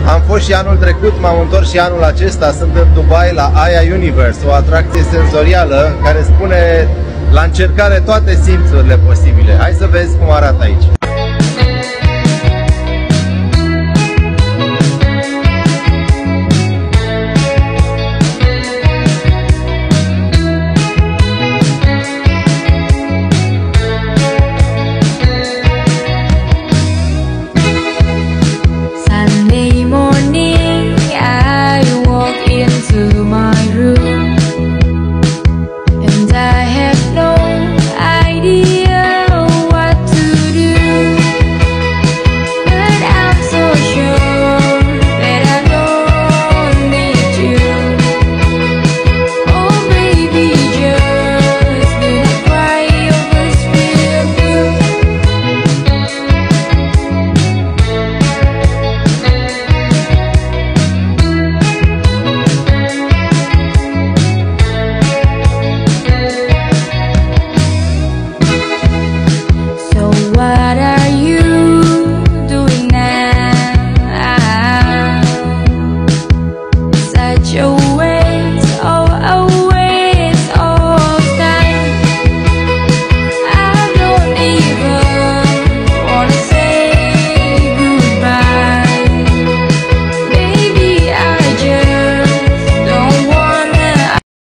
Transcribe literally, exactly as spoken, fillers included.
Am fost și anul trecut, m-am întors și anul acesta. Sunt în Dubai la Aya Universe, o atracție senzorială care spune la încercare toate simțurile posibile. Hai să vezi cum arată aici.